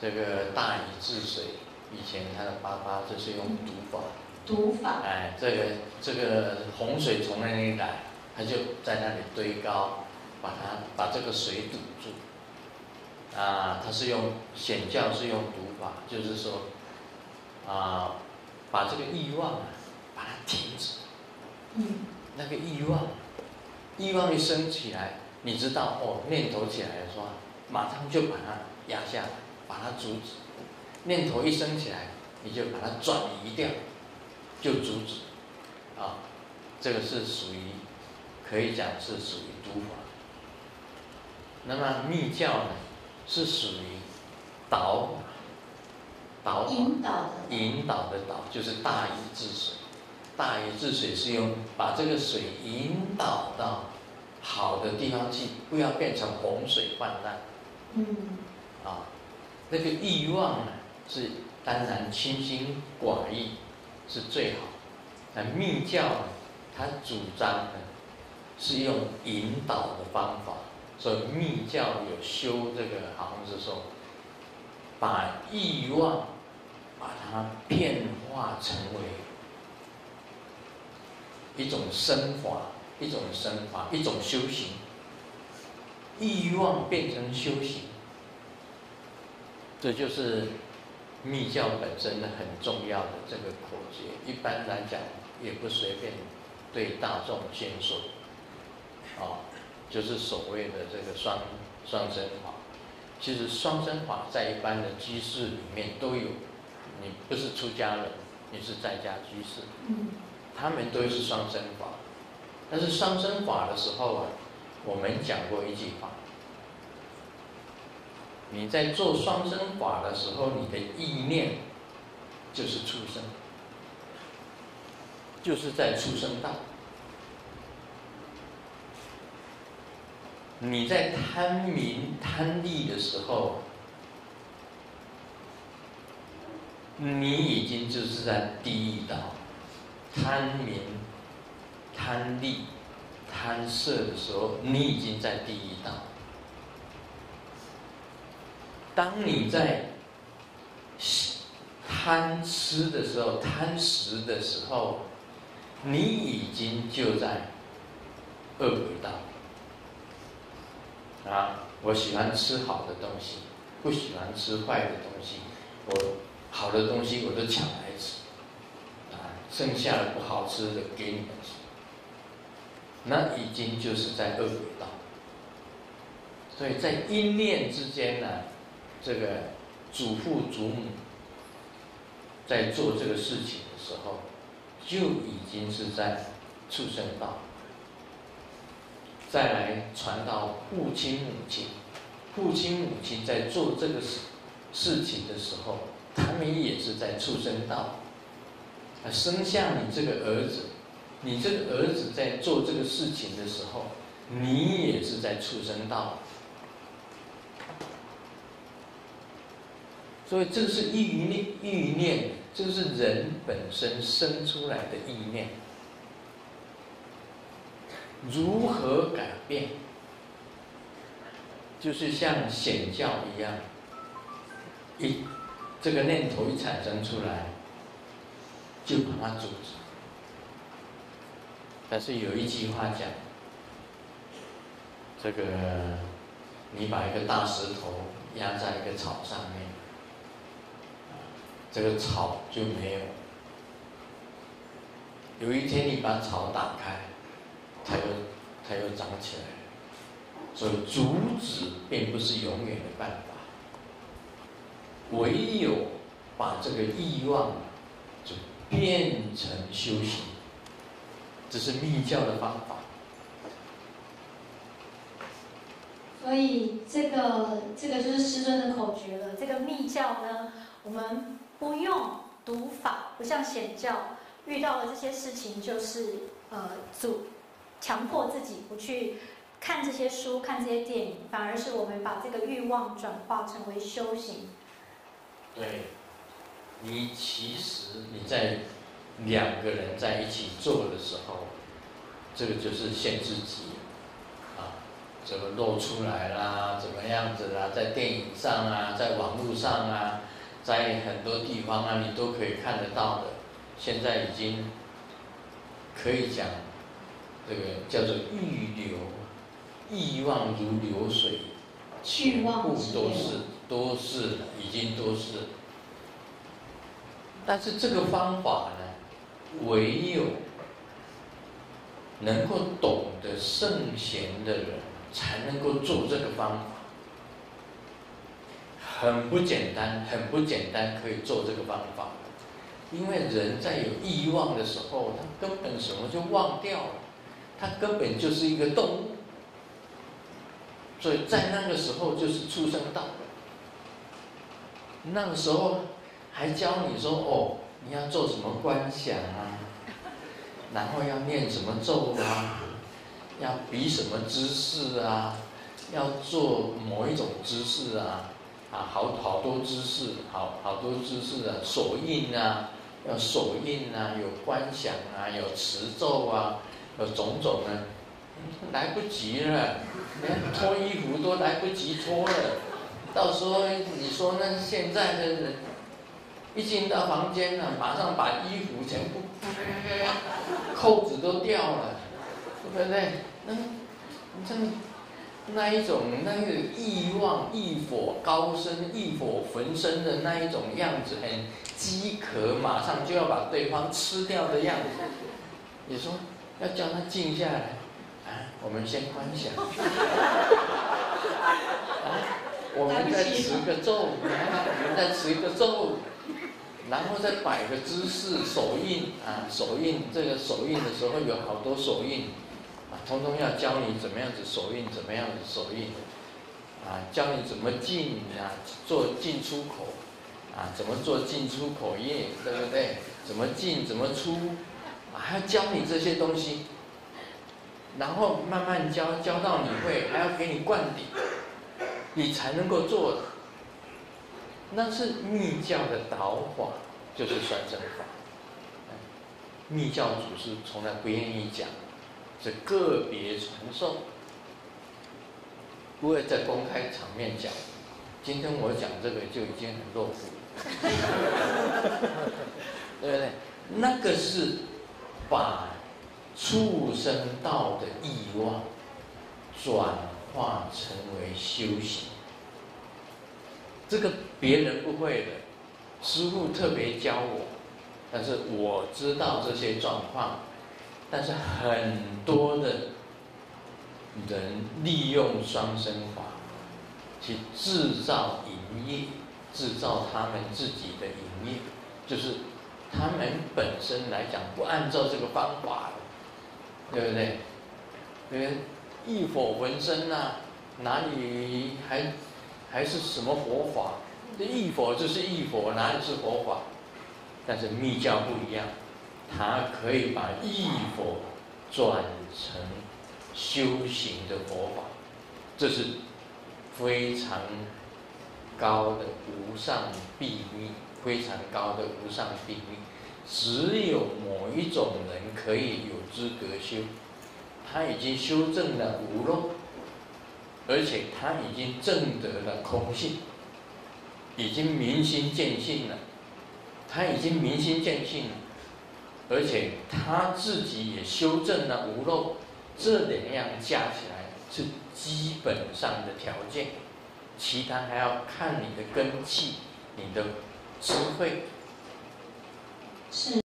这个大禹治水，以前他的爸爸就是用毒法。 毒法。 哎，这个洪水从那里来，他就在那里堆高，把这个水堵住。他是用显教是用毒法，就是说把这个欲望把它停止。那个欲望一升起来，你知道念头起来的时候，马上就把它压下来，把它阻止。念头一升起来，你就把它转移掉，就阻止。这个是属于，可以讲是属于毒法。那么密教呢，是属于导法，引导的导，就是大禹治水。大禹治水是用把这个水引导到好的地方去，不要变成洪水泛滥。那个欲望呢，是当然清心寡欲是最好。那密教呢，它主张呢是用引导的方法，所以密教有修这个，好像是说把欲望把它变化成为一种升华，一种修行。欲望变成修行，这就是密教本身的很重要的这个口诀。一般来讲，也不随便对大众宣说。就是所谓的这个双生法。其实双生法在一般的居士里面都有，你不是出家人，你是在家居士，他们都是双生法。但是双生法的时候我们讲过一句话，你在做双生法的时候，你的意念就是畜生，就是在畜生道。你在贪名贪利的时候，你已经就是在地狱道。贪名、贪利、贪色的时候，你已经在地狱道。当你在贪吃的时候、贪食的时候，你已经就在恶鬼道。我喜欢吃好的东西，不喜欢吃坏的东西。我好的东西我都抢来吃，剩下的不好吃的给你们吃。那已经就是在恶鬼道。所以在因念之间呢，这个祖父祖母在做这个事情的时候，就已经是在畜生道。再来传到父亲母亲，父亲母亲在做这个事情的时候，他们也是在畜生道。生下你这个儿子，你这个儿子在做这个事情的时候，你也是在畜生道。所以这是欲念，这是人本身生出来的意念。如何改变？就是像显教一样，这个念头一产生出来，就把它阻止。但是有一句话讲，这个你把一个大石头压在一个草上面，这个草就没有。有一天你把草打开，它又长起来了。所以阻止并不是永远的办法，唯有把这个欲望就变成修行，这是密教的方法。 所以这个就是师尊的口诀了。这个密教呢，我们不用读法，不像显教，遇到了这些事情就是强迫自己不去看这些书、看这些电影，反而是我们把这个欲望转化成为修行。 对，其实你在两个人在一起做的时候，这个就是限制级怎么露出来啦，怎么样子啦，在电影上啊，在网络上啊，在很多地方啊，你都可以看得到的。现在已经可以讲，这个叫做欲流，欲望如流水，全部都是了，已经都是了。但是这个方法呢，唯有能够懂得圣贤的人，才能够做这个方法。很不简单，很不简单，可以做这个方法。因为人在有欲望的时候，他根本什么就忘掉了，他根本就是一个动物。所以在那个时候就是畜生道。那个时候还教你说哦，你要做什么观想啊，然后要念什么咒啊，要比什么姿势啊，要做某一种姿势啊，好多姿势，好多姿势啊，手印啊，要手印啊，有观想啊，有持咒啊，有种种啊，来不及了，连脱衣服都来不及脱了。到时候你说那现在的人一进到房间了，马上把衣服全部扣子都掉了，对不对？那一种那个欲望、欲火高升、欲火焚身的那一种样子，很饥渴，马上就要把对方吃掉的样子。你说要叫他静下来啊，我们先观想啊。我们再持个咒，我们再持一个咒，然后再摆个姿势，手印啊，手印这个手印的时候有好多手印啊，通通要教你怎么样子手印，怎么样子手印啊，教你怎么进啊，做进出口啊，怎么做进出口业，对不对？怎么进，怎么出啊，还要教你这些东西，然后慢慢教到你会，还要给你灌顶。你才能够做的，那是密教的导法，就是算正法。密教祖师从来不愿意讲，是个别传授，不会在公开场面讲。今天我讲这个就已经很落伍了，对不对？那个是把畜生道的欲望转化成为修行，这个别人不会的，师父特别教我，但是我知道这些状况，但是很多的人利用双生法去制造淫业，制造他们自己的淫业，就是他们本身来讲不按照这个方法的，对不对？因为欲火焚身啊，哪里还是什么佛法？这欲火就是欲火，哪里是佛法？但是密教不一样，它可以把欲火转成修行的佛法，这是非常高的无上秘密，非常高的无上秘密。只有某一种人可以有资格修。他已经修正了无漏，而且他已经证得了空性，已经明心见性了。他已经明心见性了，而且他自己也修正了无漏，这两样加起来是基本上的条件，其他还要看你的根器，你的智慧。 是。